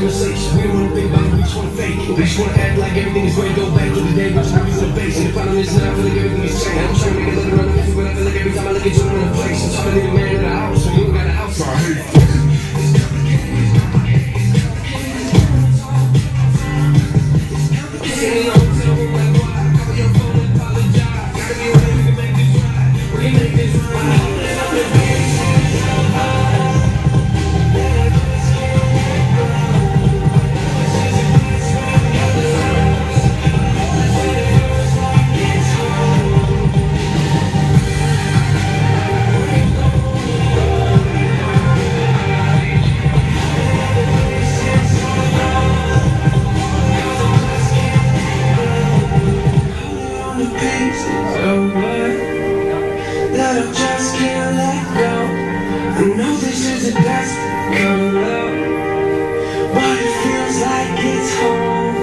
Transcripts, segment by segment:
conversation. We don't wanna think about it, we just wanna fake it. We just wanna act like everything is great. Go back to the day when we used to base it. The problem is now I feel like everything is changed. I'm trying to make it look around the country, but I feel like every time I look at you, I'm in a place. I'm trying to need a man in the house, so you don't got a house. I hate it. That I just can't let go. I know this is a desperate kind of love, but it feels like it's home.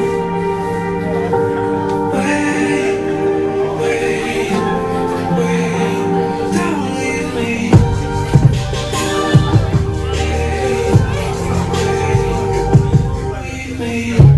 Wait, wait, wait, don't leave me. Wait, wait, leave me.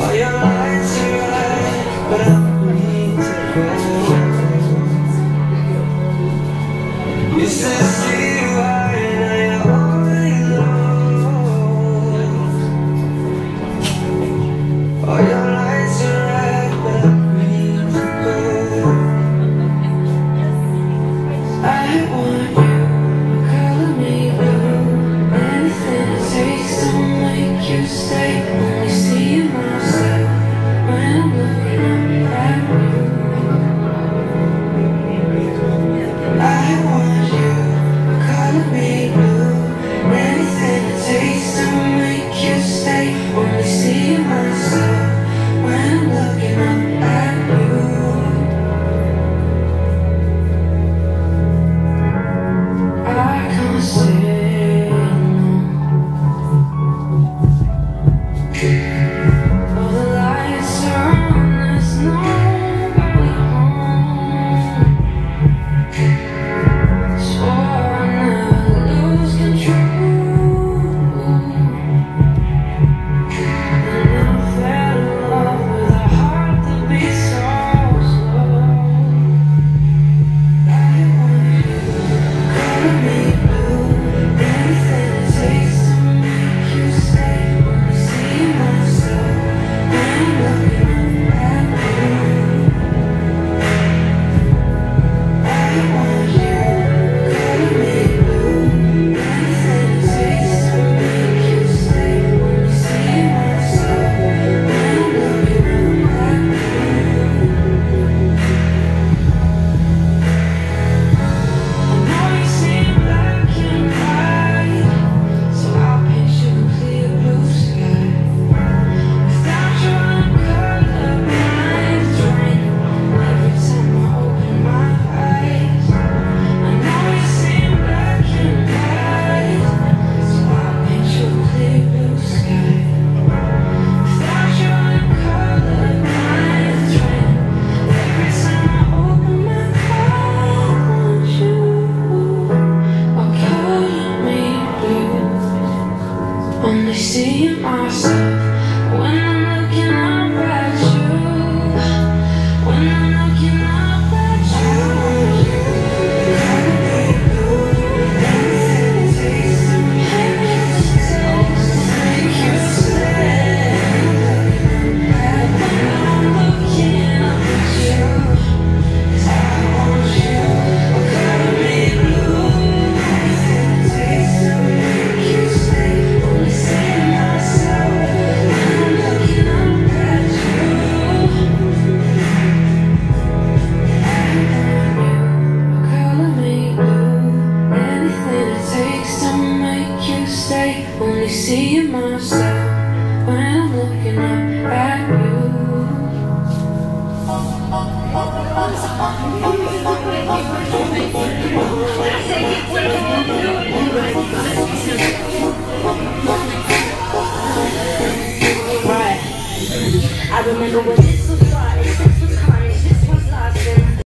All your lights are right, but I'm need to go. It's to see you right now, you're all alone. All your lights are right, but I'm need to go. I want you, color me blue. Anything it takes to make you stay. Only see myself when I'm looking up at you. I want you, color me blue. Anything it takes to make you stay. Only see myself when I'm looking up at you. I can't say all the lights are on, there's nobody home. Swore I'd never lose control, and I fell in love with a heart that beats so slow. I want you, color me blue. Anything it takes to make you stay. Only see myself when I'm looking up at you. I want you, color me blue. Anything it takes to make you stay. Only see myself when I'm looking up at you. I know you see black and white, so I'll paint you a clear blue sky. Without your colorblind train, every time I open my eyes. I know you see black and white, so I'll paint you a clear blue sky. Without your colorblind train, every time I open my eyes, I want you. I'll color me blue. Only seeing myself when I'm looking up at you. When I'm looking up at you. Anything it takes to make you stay. When I'm looking up at you. 'Cause I want you, color me blue. Anything it takes to make you stay. Only see myself when I'm looking up at you. I want you, color me blue. Anything it takes to make you stay. Only see myself when I'm looking up at you. Right. I remember when